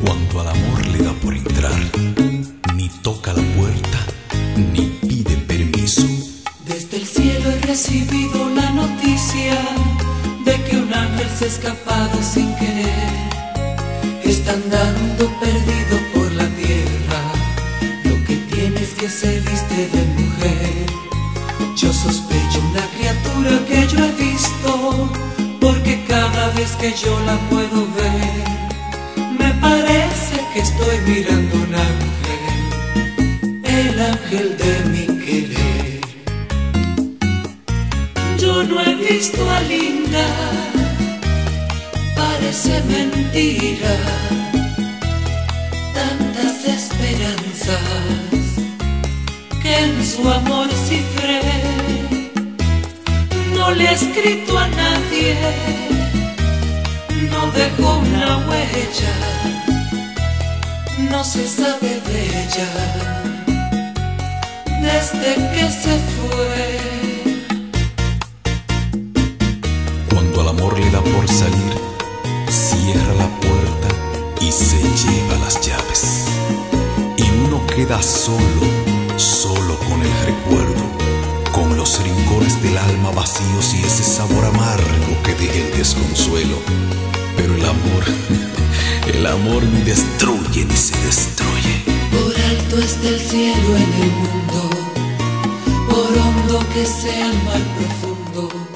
Cuando al amor le da por entrar, ni toca la puerta, ni pide permiso. Desde el cielo he recibido la noticia de que un ángel se ha escapado sin querer. Está andando perdido por la tierra. Lo que tiene es que se viste de mujer. Yo sospecho una criatura que yo he visto, porque cada vez que yo la puedo ver, me parece que estoy mirando un ángel, el ángel de mi querer. Yo no he visto a Linda, parece mentira, tantas esperanzas que en su amor cifré. No le he escrito a nadie, no dejó una huella, no se sabe de ella desde que se fue. Cuando al amor le da por salir, cierra la puerta y se lleva las llaves. Y uno queda solo, solo con el recuerdo, con los rincones del alma vacíos y ese sabor amargo que deja el desconsuelo. Pero el amor ni destruye ni se destruye. Por alto está el cielo en el mundo, por hondo que sea el mar profundo,